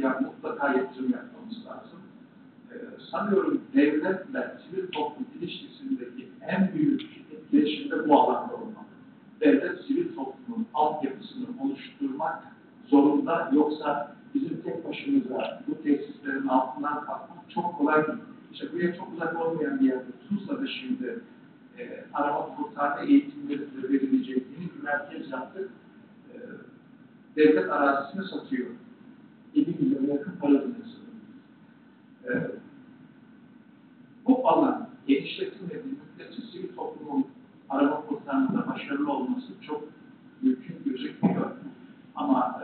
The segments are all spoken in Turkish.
buraya mutlaka yatırım yapmamız lazım. Sanıyorum devletle sivil toplum ilişkisindeki en büyük etkileşim de bu alanda olmalı. Devlet sivil toplumun altyapısını oluşturmak zorunda, yoksa bizim tek başımıza bu tesislerin altından kalkmak çok kolay değil. İşte buraya çok uzak olmayan bir yerde, Tuzla'da şimdi arama kurtarma eğitimleri de verilecek yeni bir merkez yaptık. Devlet arazisini satıyor. 7 milyona yakın para ödemesi. Bu alan genişletilmediği müddetçe sivil toplumun arama kurtarmada başarılı olması çok mümkün gözükmüyor. Ama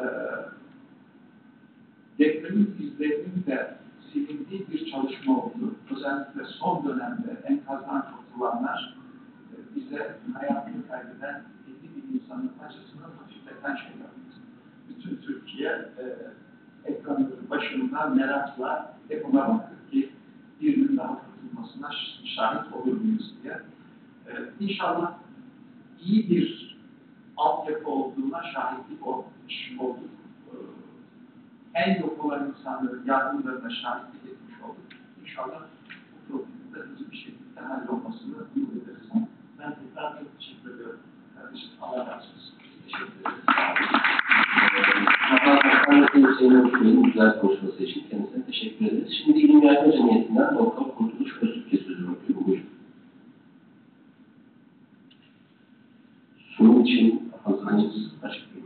depremin izlerinin de silindiği bir çalışma oldu. Özellikle son dönemde enkazdan kurtulanlar bize hayatını kaybeden 50.000 insanın acısını hafifleten şeyler. Bütün Türkiye ekranların başında merakla hep ona baktık ki birinin daha kurtulmasına şahit olur muyuz diye. İnşallah iyi bir altyapı olduğuna şahitlik olduk. En yok olan insanların yardımlarına şahitlik etmiş olduk. İnşallah bu problemin de hızlı bir şekilde hallolmasını ümit ederiz. Ben tekrar çok teşekkür ediyorum. Kardeşim, Allah razı olsun. Teşekkür ederiz. Hüseyin Özgür'ün güzel konuşması için kendisine teşekkür ederiz. Şimdi İlim Yargı Cemiyeti'nden Doktor Kurtuluş Öztürk'e sözü bırakıyorum. Buyurun. Sunum için hazırlığınızı açıklayın.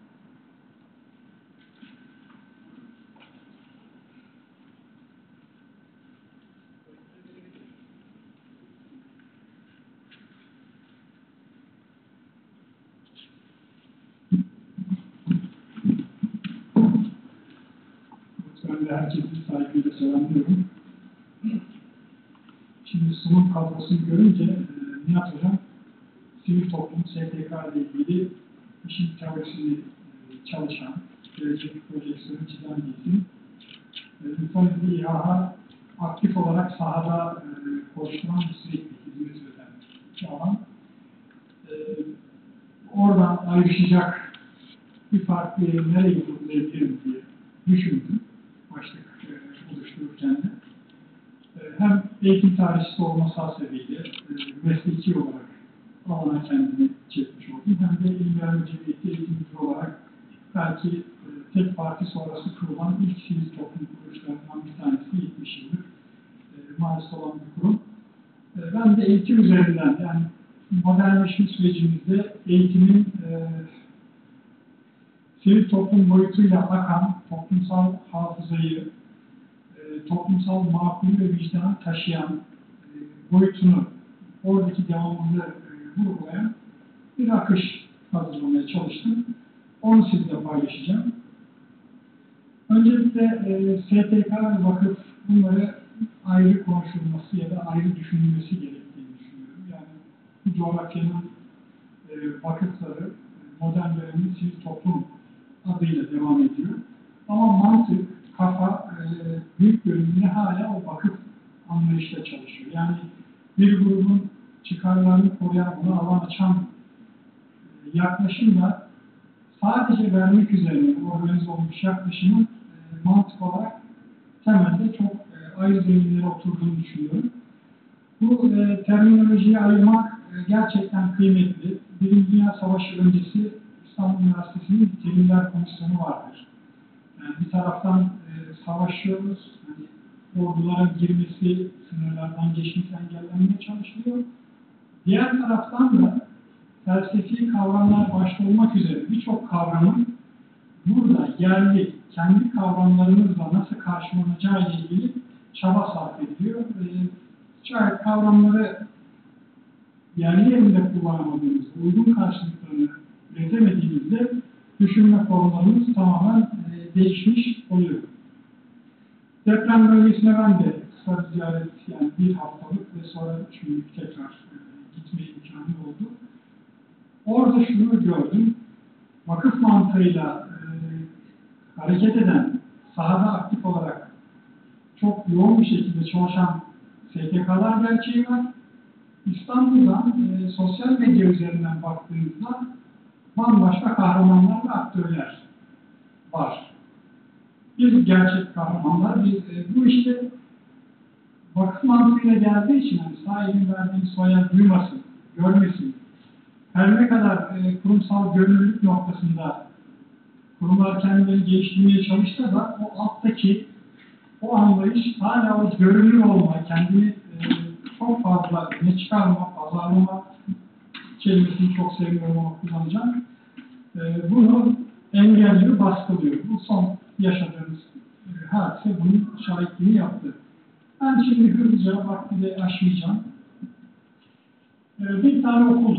Ben de herkesi saygıyla selamlıyorum. Şimdi sunum kadrosunu görünce Nihat Hocam sivil toplum STK ile ilgili işin teorisini çalışan, gelecek projeksiyonu çizen bir isim. İnsan İHA aktif olarak sahada koşturan sürekli hizmet eden bir alan. Oradan ayrışacak bir farklı nereye vurgulayabilirim diye düşündüm. Başlık oluştururken de. Hem eğitim tarihçisi olması hasebiyle mesleki olarak alana kendini çekmiş oldum. Hem de İlim Yargı Cemiyeti eğitimci olarak belki tek parti sonrası kurulan ilk sivil toplum kuruluşlarından bir tanesi 70 yıllık maalesef olan bir kurum. Ben de eğitim üzerinden, yani modernleşme sürecimizde eğitimin sivil toplum boyutuyla akan toplumsal hafızayı, toplumsal makul ve vicdanı taşıyan boyutunu, oradaki devamını vurgulayan bir akış hazırlamaya çalıştım. Onu sizinle paylaşacağım. Öncelikle STK ve vakıf, bunları ayrı konuşulması ya da ayrı düşünülmesi gerektiğini düşünüyorum. Yani bu coğrafyanın vakıfları modern dönemin sivil toplum adıyla devam ediyor. Ama mantık, kafa büyük bölümünde hala o vakıf anlayışla çalışıyor. Yani bir grubun çıkarlarını koruyan, buna alan açan yaklaşımla sadece vermek üzerine organize olmuş yaklaşımın mantık olarak temelde çok ayrı zeminlere oturduğunu düşünüyorum. Bu terminolojiyi ayırmak gerçekten kıymetli. Birinci Dünya Savaşı öncesi İstanbul Üniversitesi'nin Terimler Komisyonu vardır. Yani bir taraftan savaşıyoruz, hani ordulara girmesi, sınırlardan geçmesi engellenmeye çalışılıyor. Diğer taraftan da felsefi kavramlar başta olmak üzere birçok kavramın burada yerli, kendi kavramlarımızla nasıl karşılanacağı ile ilgili çaba sarf ediliyor. Şayet kavramları yerli yerinde kullanamadığımızda, uygun karşılıklarını üretemediğimizde düşünme formlarımız tamamen değişmiş oluyor. Deprem bölgesine ben de kısa bir ziyaret, yani bir haftalık ve sonra 3 günlük tekrar gitme imkanı oldu. Orada şunu gördüm, vakıf mantığıyla hareket eden, sahada aktif olarak çok yoğun bir şekilde çalışan STK'lar gerçeği var. İstanbul'dan sosyal medya üzerinden baktığımızda bambaşka kahramanlar ve aktörler var. Biz gerçek kahramanlar, biz bu işte vakıf mantığıyla geldiği için hani sahibinin verdiği soya duymasın, görmesin. Her ne kadar kurumsal gönüllülük noktasında kurumlar kendilerini geliştirmeye çalışsa da o alttaki o anlayış hala o görünür olma, kendini çok fazla ne çıkarma, pazarlama kelimesini çok sevmiyorum ama kullanacağım. Bunu engelliyor, baskılıyor. Bu son yaşadığımız hadise bunun şahitliğini yaptı. Ben şimdi hızlıca vaktiyle aşmayacağım. Bir tane okul.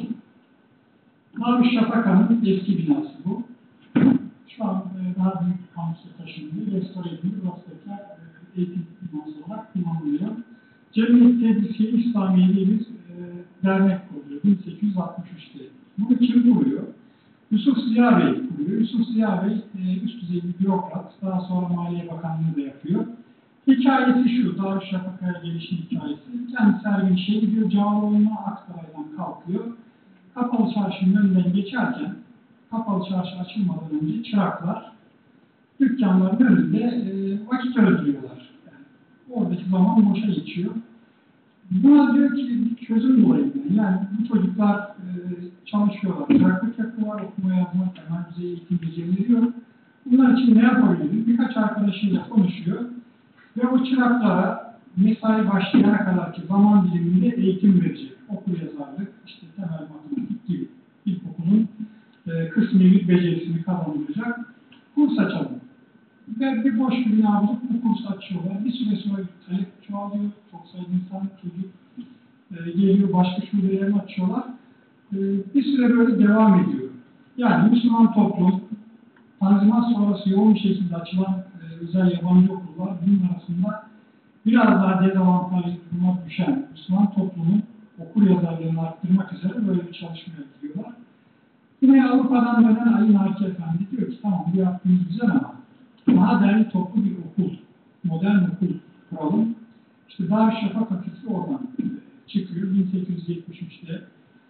Darüşşafaka'nın eski binası bu. Şu an daha büyük bir kampüse taşınıyor, restore edildi. Burası tekrar eğitim binası olarak kullanılıyor. Cemiyet Tedrisi İslamiye diye bir dernek kuruluyor 1863'te. Bunu kim kuruyor? Yusuf Ziya Bey kuruyor. Yusuf Ziya Bey üst düzey bir bürokrat. Daha sonra Maliye Bakanlığı da yapıyor. Hikayesi şu, Darüşşafaka'ya gelişim hikayesi. Kendisi her gün işe gidiyor, Cağaloğlu'na Aksaray'dan kalkıyor. Kapalı Çarşı'nın önünden geçerken, Kapalı Çarşı açılmadan önce çıraklar dükkanların önünde vakit öldürüyorlar. Yani oradaki zaman boşa geçiyor. Buna diyor ki bir çözüm bulayım ben. Yani bu çocuklar çalışıyorlar, çıraklık yapıyorlar, okuma yazma, temel düzey eğitim becerileri yok. Bunlar için ne yapabiliriz? Birkaç arkadaşıyla konuşuyor ve o çıraklara mesai başlayana kadarki zaman diliminde eğitim verecek. Okul yazarlık, işte temel matematik gibi ilkokulun kısmi bir becerisini kazandıracak kurs açalım. Ve bir boş bir bina bulup bu kursu açıyorlar. Bir süre sonra talep çoğalıyor. Çok sayıda insan, çocuk geliyor, başka şubelerini açıyorlar. Bir süre böyle devam ediyor. Yani Müslüman toplum, Tanzimat sonrası yoğun bir şekilde açılan özel yabancı okullar, bunun arasında biraz daha dezavantajlı duruma düşen Müslüman toplumun okur yazarlığını arttırmak üzere böyle bir çalışmaya gidiyorlar. Yine Avrupa'dan dönen Ali Naki Efendi diyor ki tamam bu yaptığımız güzel ama daha derli toplu bir okul, modern okul kuralım. İşte Darüşşafaka fikri oradan çıkıyor. 1873'te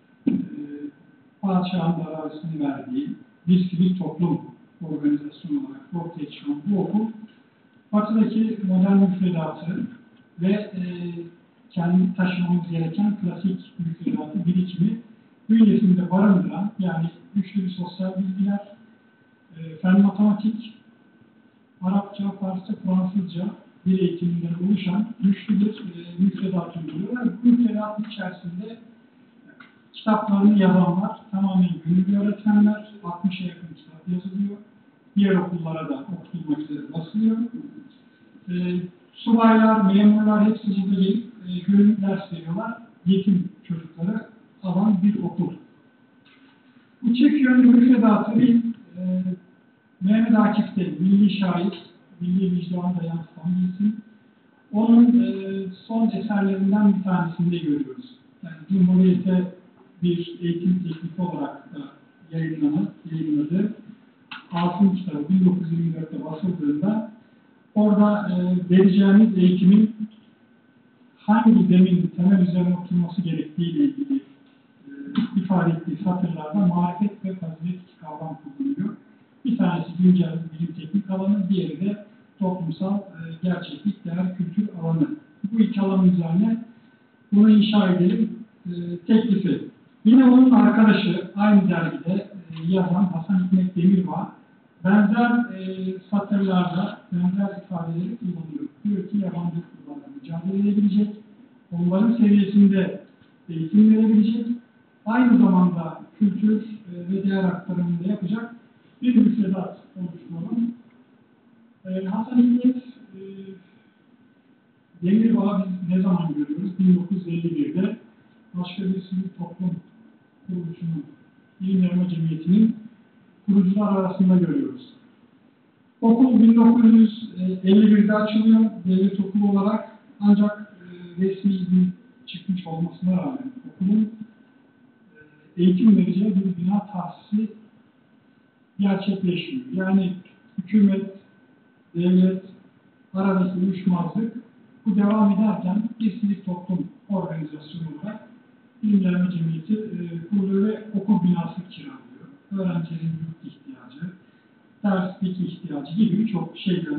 padişahın da arazisini verdiği bir sivil toplum organizasyonu olarak ortaya çıkan bu okul Batı'daki modern müfredatı ve kendi taşımamız gereken klasik müfredatı birikimi bünyesinde barındıran, yani güçlü bir sosyal bilgiler, fen matematik, Arapça, Farsça, Fransızca bir eğitiminden oluşan güçlü bir müfredat uyguluyor. Bu müfredatın içerisinde kitaplarını yazanlar tamamen gönüllü öğretmenler, 60'a yakın kitap yazılıyor. Diğer okullara da okutulmak üzere basılıyor. Subaylar, memurlar hepsi burada gelip gönüllü ders veriyorlar. Yetim çocuklara alan bir okul. Bu çift yönlü müfredatı bir Mehmet Akif'te milli şair, milli vicdanı da yansıtan bir isim. Onun son eserlerinden bir tanesinde görüyoruz. Yani Cumhuriyet'e bir eğitim tekniği olarak da yayınladı. Asım kitabı 1924'te basıldığında orada vereceğimiz eğitimin hangi zemin, temel üzerine oturması gerektiğiyle ilgili ifade ettiği satırlarda marifet ve fazilet kavram kullanılıyor. Bir tanesi güncel bilim teknik alanı, diğeri de toplumsal gerçeklik, değer, kültür alanı. Bu iki alan üzerine bunu inşa edelim teklifi. Yine onun arkadaşı aynı dergide yazan Hasan Hikmet Demirbağ benzer satırlarda benzer ifadeleri kullanıyor. Diyor ki yabancı okullarla mücadele edebilecek, onların seviyesinde eğitim verebilecek, aynı zamanda kültür ve değer aktarımını da yapacak bir müfredat oluşturalım. Hasan Hikmet Demirbağ'ı biz ne zaman görüyoruz? 1951'de başka bir sivil toplum kuruluşunun, İlim Yarma Cemiyeti'nin kurucular arasında görüyoruz. Okul 1951'de açılıyor, devlet okulu olarak, ancak resmi izin çıkmış olmasına rağmen okulun eğitim vereceği bir bina tahsisi gerçekleşmiyor. Yani hükümet, devlet aradaki uyuşmazlık bu devam ederken bir sivil toplum organizasyonu olarak İlim Yarma Cemiyeti kuruluyor ve okul binası kiralıyor. Öğrencilerin yurt ihtiyacı, derslik ihtiyacı gibi birçok şeylerin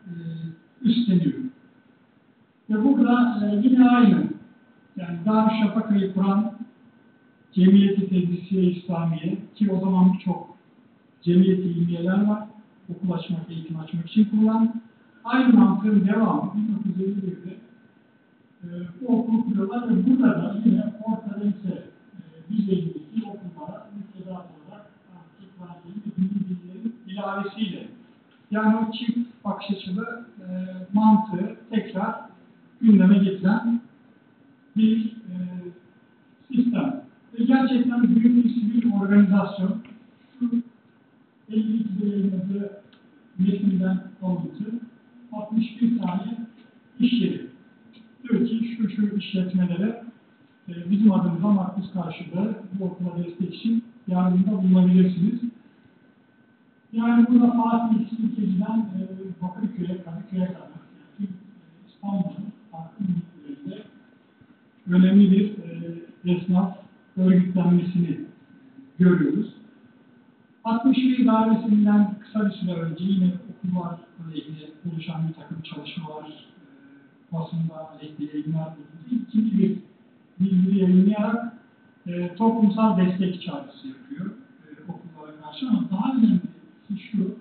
üstleniyorum. Ve burada yine aynı, yani Darüşşafaka'yı kuran Cemiyeti Tedrisiye İslamiye, ki o zaman birçok cemiyeti ilmiyeler var, okul açmak, eğitim açmak için kurulan, aynı mantığın devamı 1951'de bu okulu kuruyorlar ve burada da yine orta lise düzeyindeki okullara müfredat olarak Kur'an-ı Kerim ve bilgilerin ilavesiyle, yani o çift bakış açılı mantığı tekrar gündeme getiren bir sistem. Ve gerçekten büyük bir sivil organizasyon, şu 52 yayınladığı metinden alıntı, 61 tane iş yeri. Diyor ki şu işletmelere bizim adımıza makbuz karşılığı bu okula destek için yardımda bulunabilirsiniz. Yani burada Fatih İlkeci'den Bakırköy'e, Kadıköy'e kadar, yani İstanbul'un farklı ülkelerinde önemli bir esnaf örgütlenmesini görüyoruz. 61 darbesinden kısa bir süre önce yine okullarla ilgili oluşan bir takım çalışmalar, basında aleyhte yayınlar bulundu. İkinci bir bilgi yayınlayarak toplumsal destek çağrısı yapıyor okullara karşı, ama daha önemlisi şu,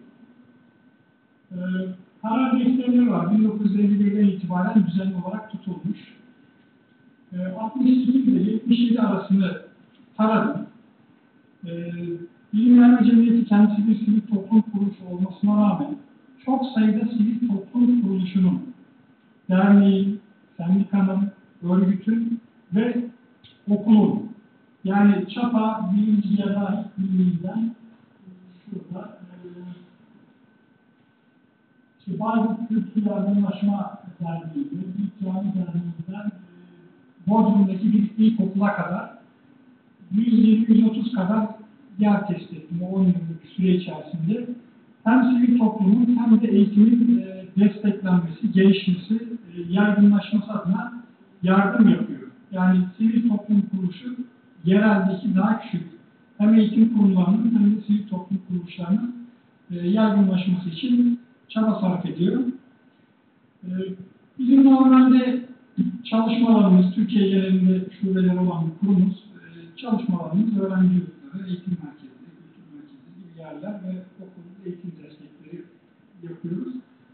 karar defterleri var. 1951'den itibaren düzenli olarak tutulmuş. 62 ile 77 arasını taradım. Bilim Yargı Cemiyeti kendisi bir sivil toplum kuruluşu olmasına rağmen çok sayıda sivil toplum kuruluşunun, derneğin, sendikanın, örgütün ve okulun, yani Çapa Birinci Yargı Birliği'nden şurada bazı Kültür Yardımlaşma Derneği'nde, bir cami derneğinden Bodrum'daki bir ilkokula kadar 120-130 kadar yer test ettim o 10 yıllık süre içerisinde. Hem sivil toplumun hem de eğitimin desteklenmesi, gelişmesi, yaygınlaşması adına yardım yapıyor. Yani sivil toplum kuruluşu yereldeki daha küçük hem eğitim kurumlarının hem de sivil toplum kuruluşlarının yaygınlaşması için çaba sarf ediyor. Bizim normalde çalışmalarımız, Türkiye genelinde şubeleri olan bir kurumuz, çalışmalarımız öğrenci yurtları, eğitim merkezleri, kültür merkezleri gibi yerler ve okul eğitim destekleri yapıyoruz.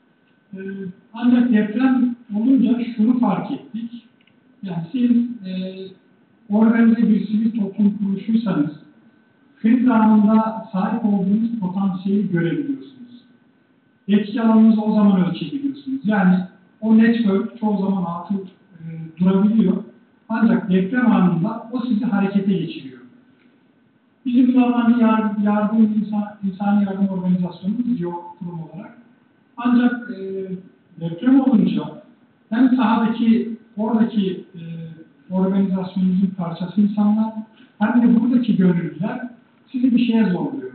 Ancak deprem olunca şunu fark ettik. Yani siz organize bir sivil toplum kuruluşuysanız, kriz anında sahip olduğunuz potansiyeli görebiliyorsunuz. Etki alanınızı o zaman ölçebiliyorsunuz. Yani o network çoğu zaman atıl durabiliyor. Ancak deprem anında o sizi harekete geçiriyor. Bizim normalde insani yardım organizasyonumuz yok kurum olarak. Ancak deprem olunca hem sahadaki, oradaki organizasyonumuzun parçası insanlar, hem de buradaki gönüllüler sizi bir şeye zorluyor.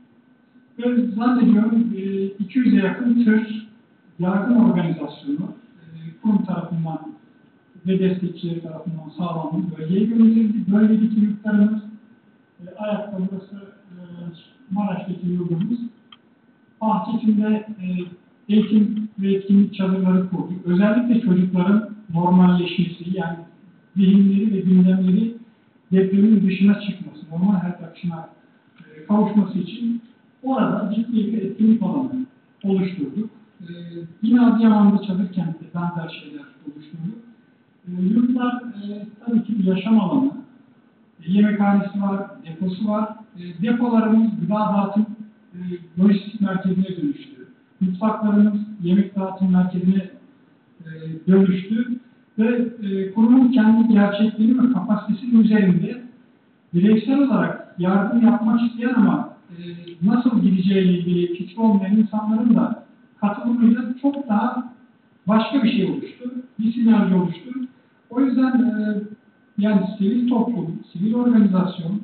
Ve zannediyorum 200'e yakın tür yardım organizasyonu kurum tarafından ve destekçileri tarafından sağlanmış bölgeye gönderildi. Bölgedeki yurtlarımız, ayakta burası Maraş'taki yurdumuz, bahçesinde eğitim ve etkinlik çadırları kurduk. Özellikle çocukların normalleşmesi, yani zihinleri ve gündemleri depremin dışına çıkması, normal hayat akışına kavuşması için orada ciddi bir etkinlik alanı oluşturduk. Yine Adıyaman'da çadır kentte benzer şeyler oluşturduk. Yurtlar tabii ki bir yaşam alanı, yemekhanesi var, deposu var. Depolarımız gıda dağıtım lojistik merkezine dönüştü. Mutfaklarımız yemek dağıtım merkezine dönüştü. Ve kurumun kendi gerçekliği ve kapasitesinin üzerinde bireysel olarak yardım yapmak isteyen ama nasıl gideceğiyle ilgili fikri olmayan insanların da katılımıyla çok daha başka bir şey oluştu. Bir sinerji oluştu. O yüzden yani sivil toplum, sivil organizasyon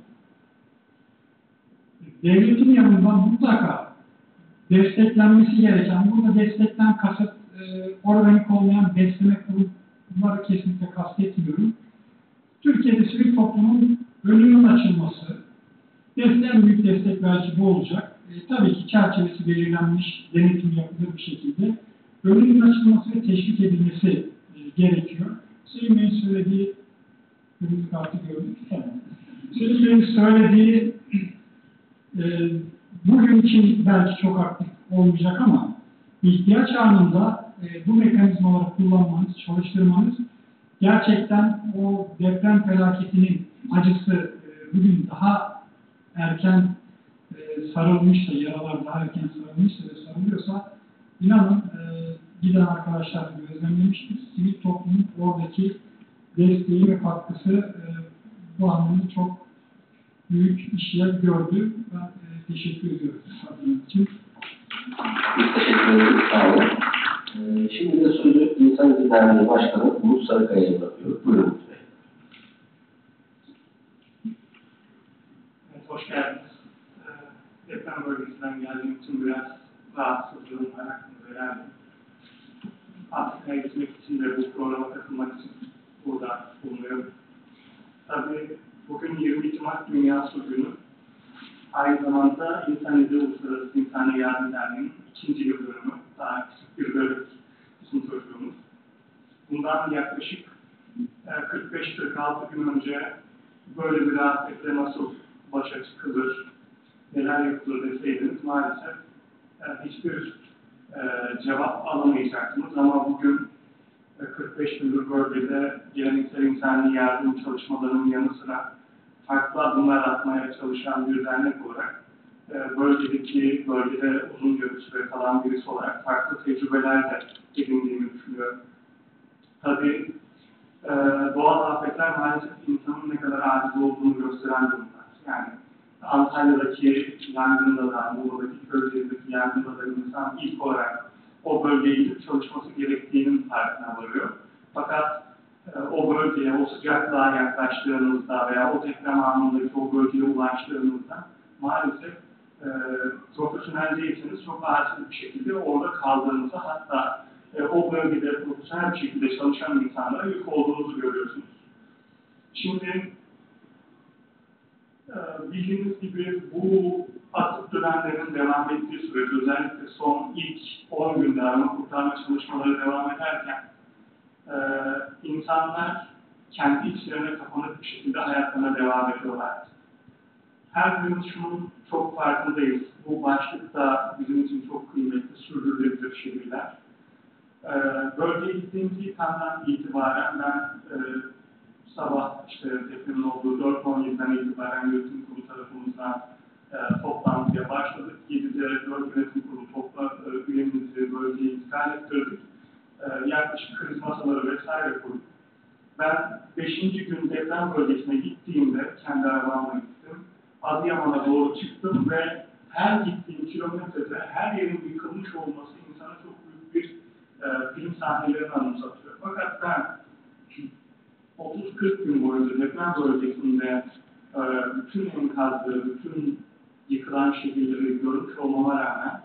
devletin yanından mutlaka desteklenmesi gereken, burada destekten kasıt organik olmayan besleme kurumları kesinlikle kastetmiyorum. Türkiye'de sivil toplumun önünün açılması, en büyük destek belki bu olacak. Tabii ki çerçevesi belirlenmiş, denetim yapılır bir şekilde. bölgenin açılması ve teşvik edilmesi gerekiyor. Sayın Bey'in söylediği, kırmızı kartı gördük. Tamam. Sayın Bey'in söylediği bugün için belki çok aktif olmayacak ama ihtiyaç anında bu mekanizmaları kullanmanız, çalıştırmanız gerçekten o deprem felaketinin acısı bugün daha erken sarılmışsa, yaralar daha erken sarılmışsa ve sarılıyorsa inanın giden arkadaşlar da gözlemlemiştir. Sivil toplumun oradaki desteği ve katkısı bu anlamda çok büyük işler gördü. Ben teşekkür ediyorum sabrınız için. Biz teşekkür ederiz. Sağ olun. Şimdi de sözü İnsan İzin Derneği Başkanı Umut Sarıkaya'ya bırakıyorum. Buyurun Umut Bey. Evet, hoş geldiniz. Deprem bölgesinden geldiğim için biraz rahatsızlığım var, aklınıza geldi. Afrika'ya gitmek için de bu programa katılmak için burada bulunuyorum. Tabii bugün 22 Mart Dünya Su Günü. Aynı zamanda İnsan İzin Uluslararası İnsani Yardım Derneği'nin 2. yıl dönümü. Daha küçük bir bölük bizim çocuğumuz. Bundan yaklaşık 45-46 gün önce böyle bir afetle nasıl başa çıkılır, neler yapılır deseydiniz maalesef hiçbir cevap alamayacaktınız. Ama bugün 45 gündür bölgede geleneksel insani yardım çalışmalarının yanı sıra farklı adımlar atmaya çalışan bir dernek olarak bölgede uzun bir süre kalan birisi olarak farklı tecrübeler de edindiğimi düşünüyorum. Tabii doğal afetler maalesef insanın ne kadar aciz olduğunu gösteren durumlar. Yani Antalya'daki yangında da, Muğla'daki Köyceğiz'deki yangında da insan ilk olarak o bölgeye gidip çalışması gerektiğinin farkına varıyor. Fakat o bölgeye, o sıcaklığa yaklaştığınızda veya o deprem anındaki o bölgeye ulaştığınızda maalesef profesyonel değilseniz çok acil bir şekilde orada kaldığınızda hatta o bölgede profesyonel bir şekilde çalışan insanlara yük olduğunuzu görüyorsunuz. Şimdi bildiğiniz gibi bu atık dönemlerinin devam ettiği süreç, özellikle son ilk 10 günde arama kurtarma çalışmaları devam ederken insanlar kendi içlerine kapanık bir şekilde hayatlarına devam ediyorlar. Her gün şunun çok farkındayız. Bu başlıkta bizim için çok kıymetli, sürdürülebilir şehirler. Bölgeye gittiğimiz ilk andan itibaren ben sabah depremin olduğu 4.17'den itibaren yönetim kurulu tarafımızdan toplantıya başladık. 7'de 4 yönetim kurulu üyemizi bölgeye intikal ettirdik. Yaklaşık kriz masaları vesaire kurduk. Ben 5. gün deprem bölgesine gittiğimde, kendi arabamla gittim. Adıyaman'a doğru çıktım ve her gittiğim kilometrede her yerin yıkılmış olması insana çok büyük bir film sahnelerini anımsatıyor. Fakat ben 30-40 gün boyunca deprem bölgesinde bütün enkazları, bütün yıkılan şehirleri görmüş olmama rağmen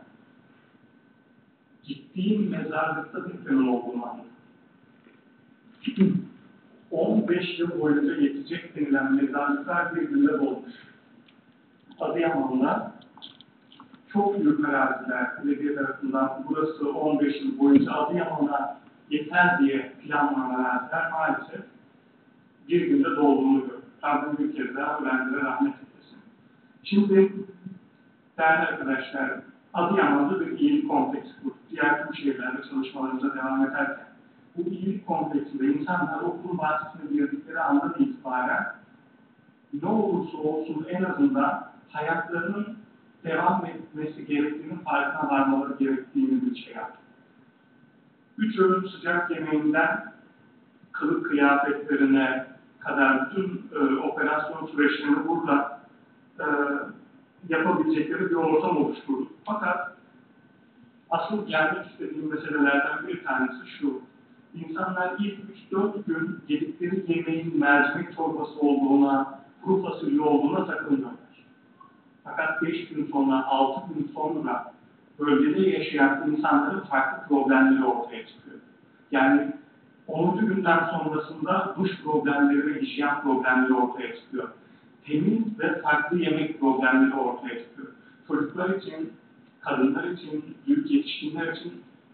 gittiğim mezarlıkta depremin olduğunu anladım. 15 yıl boyunca yetecek denilen mezarlıklar bir günde dolmuş. Adıyaman'da çok büyük araziler, belediye tarafından burası 15 yıl boyunca Adıyaman'a yeter diye planlanan araziler maalesef bir günde dolduğunu gördük. Rabbim bir kez daha ölenlere rahmet eylesin. Şimdi değerli arkadaşlar, Adıyaman'da bir iyilik kompleksi kurduk. Diğer tüm şehirlerde çalışmalarımıza devam ederken bu iyilik kompleksinde insanlar okulun bahçesine girdikleri andan itibaren ne olursa olsun en azından hayatlarının devam etmesi gerektiğinin farkına varmaları gerektiğini bir şey yaptı. 3 öğün sıcak yemeğinden kılık kıyafetlerine kadar bütün operasyon süreçlerini burada yapabilecekleri bir ortam oluşturduk. Fakat asıl gelmek istediğim meselelerden bir tanesi şu. İnsanlar ilk 3-4 gün yedikleri yemeğin mercimek çorbası olduğuna, kuru fasulye olduğuna takılmıyorlar. Fakat 5 gün sonra, 6 gün sonra bölgede yaşayan insanların farklı problemleri ortaya çıkıyor. Yani 10. günden sonrasında duş problemleri ve hijyen problemleri ortaya çıkıyor. Temiz ve farklı yemek problemleri ortaya çıkıyor. Çocuklar için, kadınlar için, büyük yetişkinler için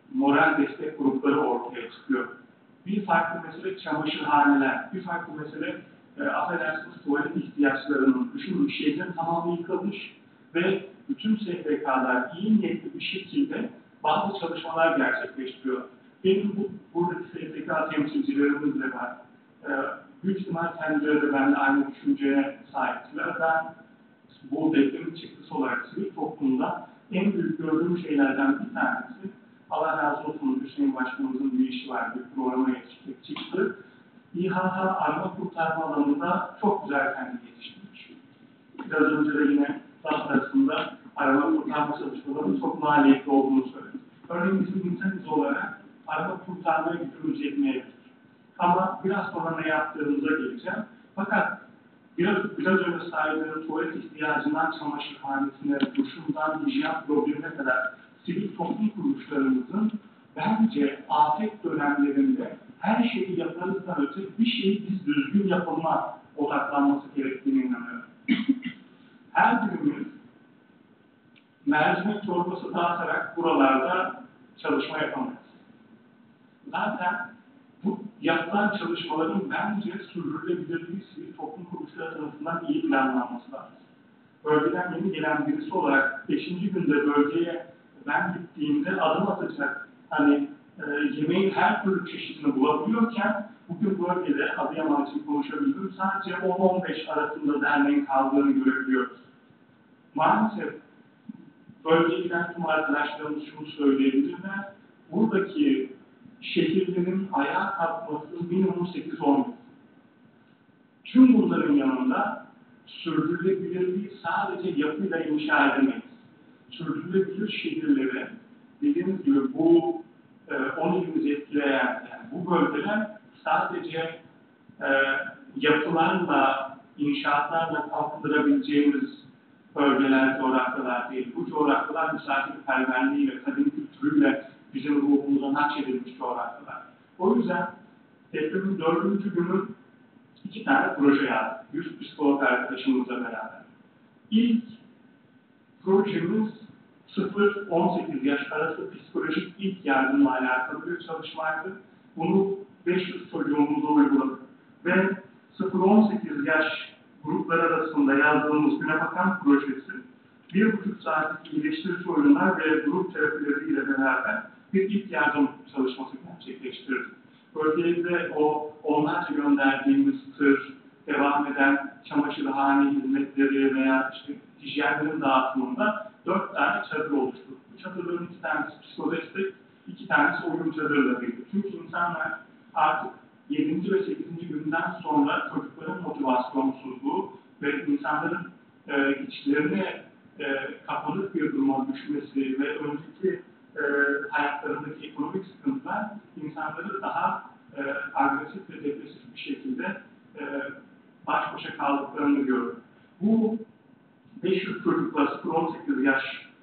moral destek grupları ortaya çıkıyor. Bir farklı mesele çamaşırhaneler, bir farklı mesele affedersiniz tuvalet ihtiyaçlarının, düşünün şehrin tamamı yıkılmış ve bütün STK'lar iyi niyetli bir şekilde bazı çalışmalar gerçekleştiriyor. Benim buradaki STK temsilcilerimizle var. Büyük ihtimal kendileri de benimle aynı düşünceye sahiptiler. Ben bu depremin çıktısı olarak sivil toplumda en büyük gördüğüm şeylerden bir tanesi, Allah razı olsun Hüseyin Başkanımızın bir işi var, bir programa yetiştirdik, çıktı. İHH arama kurtarma alanında çok güzel kendini yetiştirmiş. Biraz önce de yine laf arasında arama kurtarma çalışmalarının çok maliyetli olduğunu söyledi. Örneğin bizim insanız olarak arama kurtarmaya gücümüz yetmeyebilir. Ama biraz sonra ne yaptığımıza geleceğim. Fakat biraz önce saydığım tuvalet ihtiyacından çamaşırhanesine, duşundan hijyen problemine kadar sivil toplum kuruluşlarımızın bence afet dönemlerinde her şeyi yaparızdan öte bir şeyi biz düzgün yapılma odaklanması gerektiğine inanıyorum. Her birimiz mercimek çorbası dağıtarak buralarda çalışma yapamayız. Zaten bu yapılan çalışmaların bence sürdürülebilirliği sivil toplum kuruluşları tarafından iyi planlanması lazım. Bölgeden yeni gelen birisi olarak 5. günde bölgeye ben gittiğimde adım atacak, hani yemeğin her türlü çeşidini bulabiliyorken bugün bölgede Adıyaman için konuşabildim sadece 10-15 arasında derneğin kaldığını görebiliyoruz. Maalesef bölgeye giden tüm arkadaşlarımız şunu söyleyebilirler, buradaki şehirlerin ayağa kalkması minimum 8-10 yıl. Tüm bunların yanında sürdürülebilirliği sadece yapıyla inşa edemeyiz. Sürdürülebilir şehirleri, dediğimiz gibi bu 10 ilimizi etkileyen yani bu bölgeler sadece yapılarla, inşaatlarla kalkındırabileceğimiz bölgeler, coğrafyalar değil. Bu coğrafyalar misafirperverliğiyle, kadim kültürüyle bizim ruhumuza nakşedilmiş coğrafyalar. O yüzden depremin 4. günü 2 tane proje yazdık. 100 psikolog arkadaşımızla beraber. İlk projemiz 0-18 yaş arası psikolojik ilk yardımla alakalı bir çalışmaydı. Bunu 500 çocuğumuzla uyguladık. Ve 0-18 yaş gruplar arasında yazdığımız Güne Bakan projesi 1,5 saatlik iyileştirici oyunlar ve grup terapileriyle beraber bir ilk yardım çalışması gerçekleştirdik. Bölgede o onlarca gönderdiğimiz tır, devam eden çamaşırhane hizmetleri veya işte hijyenlerin dağıtımında 4 tane çadır oluşturduk. Bu çadırların 2 tanesi psikodestek, 2 tanesi oyun çadırla birlikte. Çünkü insanlar artık 7. ve 8. günden sonra çocukların motivasyonsuzluğu ve insanların içlerine kapanık bir duruma düşmesi ve önceki hayatlarındaki ekonomik sıkıntılar insanları daha agresif ve depresif bir şekilde baş başa kaldıklarını görüyoruz. Bu 500 çocukla 0-18 yaş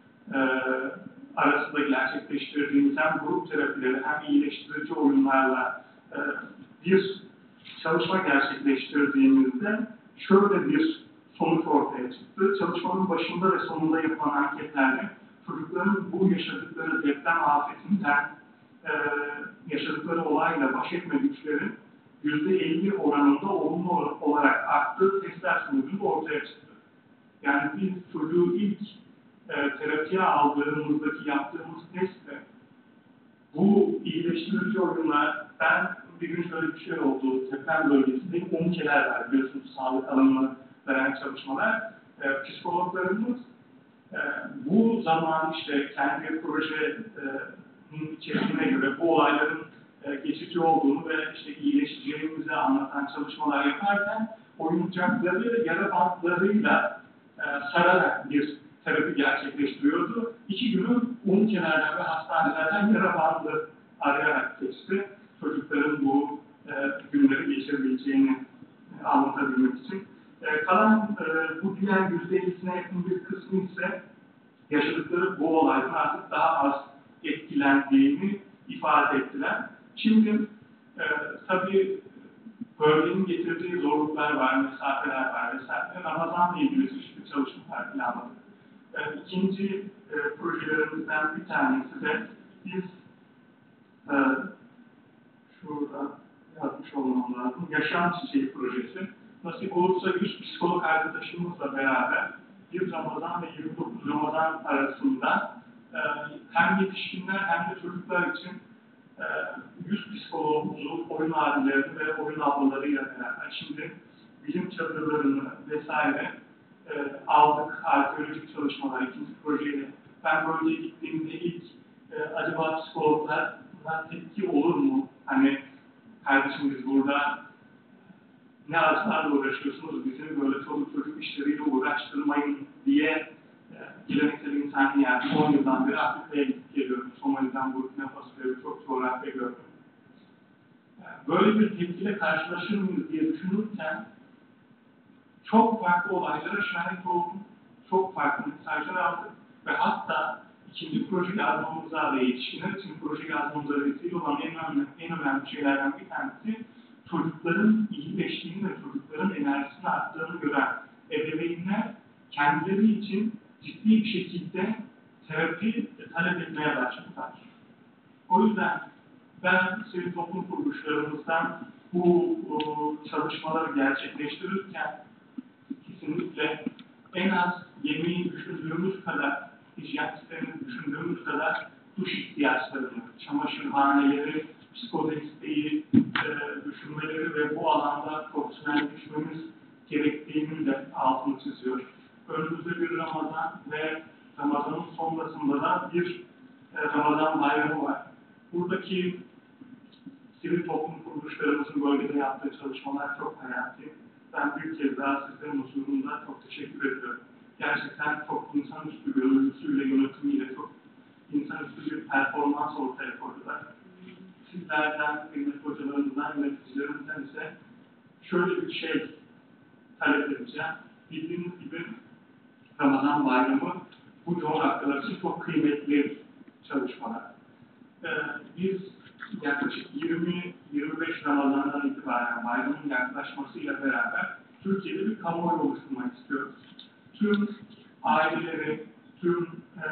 arasında gerçekleştirdiğimiz hem grup terapileri hem iyileştirici oyunlarla bir çalışma gerçekleştirdiğimizde şöyle bir sonuç ortaya çıktı. Çalışmanın başında ve sonunda yapılan anketlerde çocukların bu yaşadıkları deprem afetinden yaşadıkları olayla baş etme güçleri %50 oranında olumlu olarak arttığı testler sonucunda ortaya çıktı. Yani biz çocuğu ilk terapiye aldığımızdaki yaptığımız testte bu iyileştirici oyunlar, ben bir gün şöyle bir şey oldu, deprem bölgesinde UMKE'ler var biliyorsunuz, sağlık alanına veren çalışmalar. Psikologlarımız bu zaman işte kendi projenin içeriğine göre bu olayların geçici olduğunu ve işte iyileşeceğimizi anlatan çalışmalar yaparken oyuncakları yara bantlarıyla sararak bir terapi gerçekleştiriyordu. 2 günü UMKE'lerden ve hastanelerden yara bandı arayarak geçti. Çocukların bu günleri geçirebileceğini anlatabilmek için. Kalan bu diğer %50'sine yakın bir kısmı ise yaşadıkları bu olaydan artık daha az etkilendiğini ifade ettiler. Şimdi tabii bölgenin getirdiği zorluklar var, mesafeler var vesaire. Ramazan'la ilgili çeşitli çalışmalar planladık. İkinci projelerimizden bir tanesi de biz şurada yazmış olmam lazım. Yaşam Çiçeği projesi. Nasip olursa 100 psikolog arkadaşımızla beraber 1 Ramazan ve 29 Ramazan arasında hem yetişkinler hem de çocuklar için 100 psikologumuzu, oyun abilerini ve oyun ablalarıyla beraber şimdi bilim çadırlarını vesaire aldık, arkeolojik çalışmalar, ikinci projeyle. Ben bölgeye gittiğimde ilk acaba psikologlar tepki olur mu? Hani kardeşim biz burada ne ağaçlarla uğraşıyorsunuz, bizim böyle çoluk çocuk işleriyle uğraştırmayın diye geleneksel insani yani 10 yıldan beri Afrika'ya gidip geliyorum. Somali'den Burkina Faso'ya çok coğrafya gördüm. Böyle bir tepkiyle karşılaşır mıyız diye düşünürken çok farklı olaylara şahit oldum. Çok farklı mesajlar aldık ve hatta ikinci proje yazmamıza ve yetişkinler için proje yazmamıza vesile olan en önemli şeylerden bir tanesi çocukların iyileştiğini ve çocukların enerjisini arttığını gören ebeveynler kendileri için ciddi bir şekilde terapi talep etmeye başladılar. O yüzden ben sivil toplum kuruluşlarımızdan bu çalışmaları gerçekleştirirken kesinlikle en az yemeği düşündüğümüz kadar, hijyen sistemini düşündüğümüz kadar duş ihtiyaçlarını, çamaşırhaneleri, psikodesteği düşünmeleri ve bu alanda profesyonelleşmemiz gerektiğini de altını çiziyor. Önümüzde bir Ramazan ve Ramazan'ın sonrasında da bir Ramazan bayramı var. Buradaki sivil toplum kuruluşlarımızın bölgede yaptığı çalışmalar çok hayati. Ben bir kez daha sizlerin huzurunda çok teşekkür ediyorum. Gerçekten çok insanüstü görüntüsüyle, yönetimiyle çok insanüstü bir performans ortaya koydular. Sizlerden, kıymetli hocalarımızdan, yöneticilerimizden ise şöyle bir şey talep edeceğim. Bildiğiniz gibi Ramazan bayramı bu coğrafyalar için çok kıymetli çalışmalar. Biz yaklaşık 20-25 Ramazan'dan itibaren bayramın yaklaşmasıyla beraber Türkiye'de bir kamuoyu oluşturmak istiyoruz. Tüm aileleri, tüm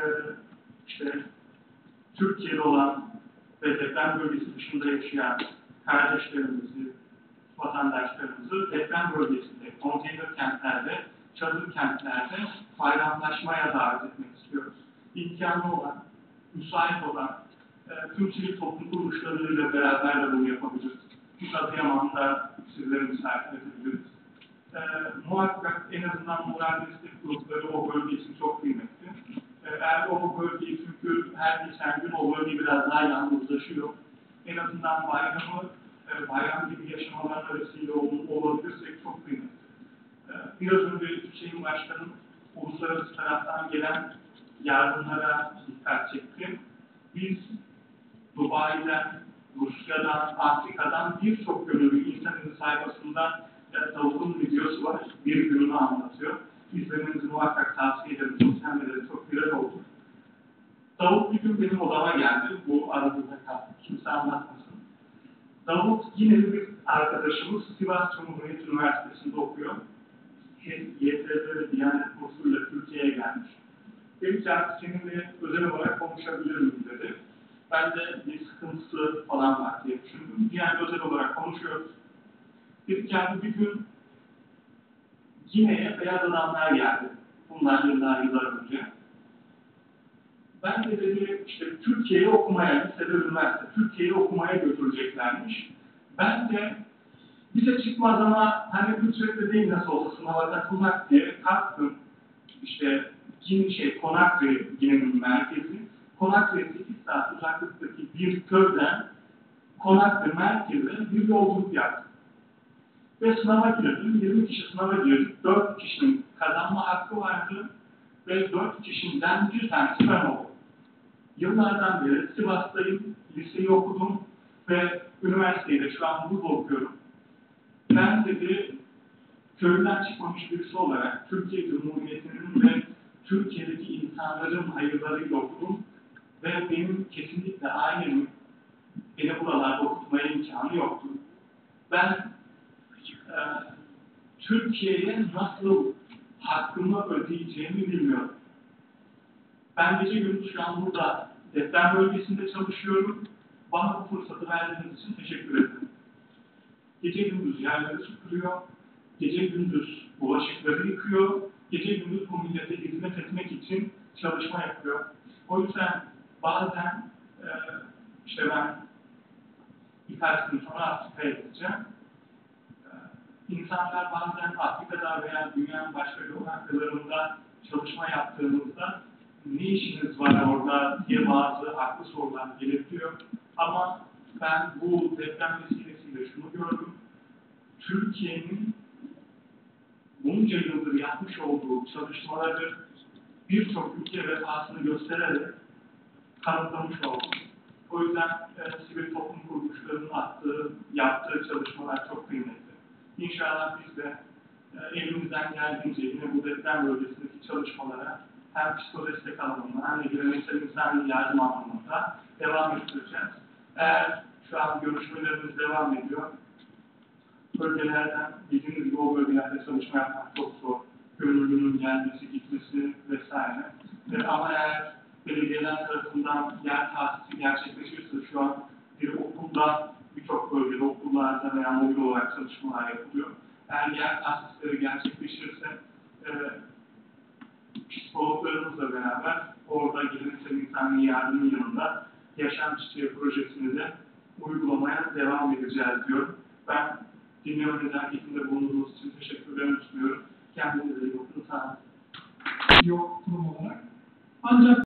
Türkiye'de olan ve deprem bölgesi dışında yaşayan kardeşlerimizi, vatandaşlarımızı deprem bölgesinde, konteyner kentlerde, çadır kentlerde bayramlaşmaya davet etmek istiyoruz. İmkanı olan, müsait olan tüm sivil toplum kuruluşlarıyla beraber de bunu yapabiliriz. Biz Adıyaman'da sizlere misafir edebiliriz. Muhakkak en azından moral destek grupları o bölge için çok kıymetli. Eğer o bölgeyi çünkü her geçen gün o bölge biraz daha yalnızlaşıyor. En azından bayram gibi yaşamalarına vesile olabilirsek çok kıymetli. Biraz önce Hüseyin Başkan'ın uluslararası taraftan gelen yardımlara dikkat çekti. Biz Dubai'den, Rusya'dan, Afrika'dan birçok gönüllü insanın sayfasında Davut'un videosu var. Bir gününü anlatıyor. İzlemenizi muhakkak tavsiye ederim. Sosyal medyada çok viral oldu. Davut bir gün benim odama geldi. Bu aramızda kaldı. Kimse anlatmasın. Davut yine bir arkadaşımız Sivas Cumhuriyet Üniversitesi'nde okuyor. YTV ve Diyanet kursuyla Türkiye'ye gelmiş. Dedi ki seninle özel olarak konuşabilir miyim dedi. Ben de bir sıkıntısı falan var diye düşündüm. Yani özel olarak konuşuyoruz. Dedi ki bir gün Gine'ye beyaz adamlar geldi. Bundan yıllar önce. Ben de dedi Türkiye'ye okumaya, lisede üniversite, Türkiye'ye okumaya götüreceklermiş. Ben de bize çıkmaz ama hani ücretli değil nasıl olsa sınava katılmak diye kalktım. Konakry Gine'nin merkezi. Konakry'ye 8 saat uzaklıktaki bir köyden Konakry merkezine bir yolculuk yaptım. Ve sınava girdim. 20 kişi sınava girdik. 4 kişinin kazanma hakkı vardı. Ve 4 kişiden bir tanesi ben oldum. Yıllardan beri Sivas'tayım, liseyi okudum ve üniversiteyi de şu an burada okuyorum. Ben dedi, köyden çıkmamış birisi olarak Türkiye Cumhuriyeti'nin ve Türkiye'deki insanların hayırlarıyla okudum ve benim kesinlikle ailemin beni buralarda okutmaya imkanı yoktu. Ben Türkiye'ye nasıl hakkımı ödeyeceğimi bilmiyorum. Ben gece gündüz şu an burada deprem bölgesinde çalışıyorum. Bana bu fırsatı verdiğiniz için teşekkür ederim. Gece gündüz yerleri süpürüyor, gece gündüz bulaşıkları yıkıyor, gece gündüz bu millete hizmet etmek için çalışma yapıyor. O yüzden bazen işte ben birkaç gün sonra Afrika'ya gideceğim. İnsanlar bazen Afrika'da veya dünyanın başka coğrafyalarında çalışma yaptığımızda ne işiniz var orada diye bazı haklı sorular gelebiliyor. Ama ben bu deprem vesilesiyle şunu gördüm. Türkiye'nin bunca yıldır yapmış olduğu çalışmaları birçok ülke vefasını göstererek kanıtlamış oldu. O yüzden sivil toplum kuruluşlarının yaptığı çalışmalar çok kıymetli. İnşallah biz de elimizden geldiğince yine bu deprem bölgesindeki çalışmalara hem psikodestek alanında hem de geleneksel insani yardım anlamında devam ettireceğiz. Eğer şu an görüşmelerimiz devam ediyor, bölgelerden bildiğiniz gibi o bölgelerde çalışma yapmak çok zor. Gönüllünün gelmesi, gitmesi vesaire. Ama eğer belediyeler tarafından yer tahsisi gerçekleşirse şu an bir okulda birçok bölgede okullarda veya mobil olarak çalışmalar yapılıyor. Eğer yer tahsisleri gerçekleşirse psikologlarımızla beraber orada geleneksel insani yardımın yanında yaşam çiçeği projesini de uygulamaya devam edeceğiz diyorum. Ben dinleme nezaketinde bulunduğunuz için teşekkürlerimi sunuyorum. Kendinize iyi bakın. Sağ olun. Yok kurum olarak. Ancak